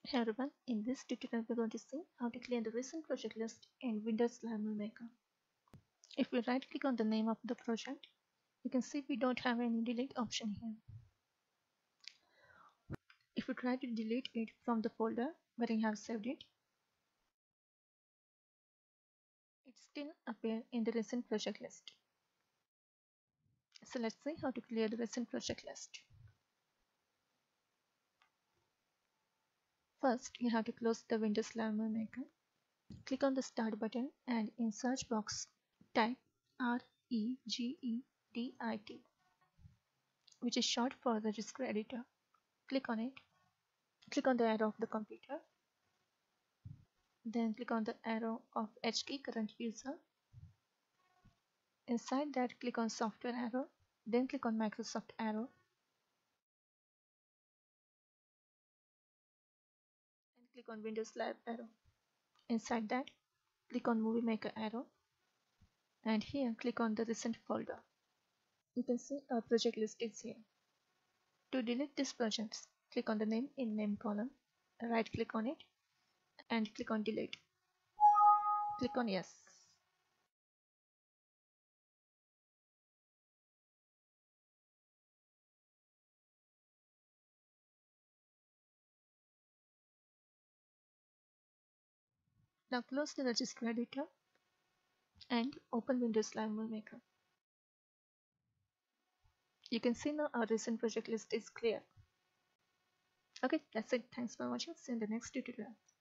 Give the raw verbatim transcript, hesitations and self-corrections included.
Hey everyone, in this tutorial we're going to see how to clear the recent project list in Windows Movie Maker. If we right click on the name of the project, you can see we don't have any delete option here. If we try to delete it from the folder where we have saved it, it still appears in the recent project list. So let's see how to clear the recent project list. First, you have to close the Windows Movie Maker. Click on the Start button and in search box type R E G E D I T, which is short for Registry Editor. Click on it. Click on the arrow of the computer. Then click on the arrow of H key current user. Inside that, click on software arrow. Then click on Microsoft arrow. And click on Windows Live arrow. Inside that, click on Movie Maker arrow. And here, click on the recent folder. You can see our project list is here. To delete these projects, click on the name in name column. Right click on it and click on delete. Click on yes. Now close the registry editor and open Windows Live Movie Maker. You can see now our recent project list is clear. Okay, that's it. Thanks for watching. See you in the next tutorial.